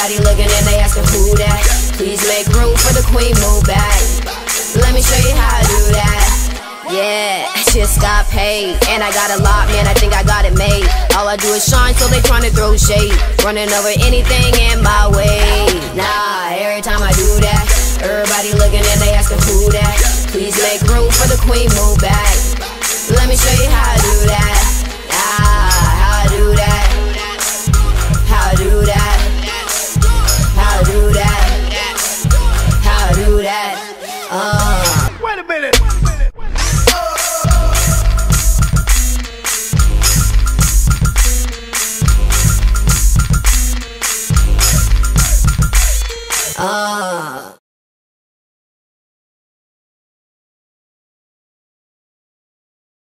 Everybody looking and they asking who that. Please make room for the queen, move back. Let me show you how to do that. Yeah, just got paid, and I got a lot, man, I think I got it made. All I do is shine, so they tryna throw shade, running over anything in my way. Nah, every time I do that, everybody looking and they asking who that. Please make room for the queen, move back. Let me show you how to do that. How to do that. How to do that. How to do that. How to do that. Wait a minute.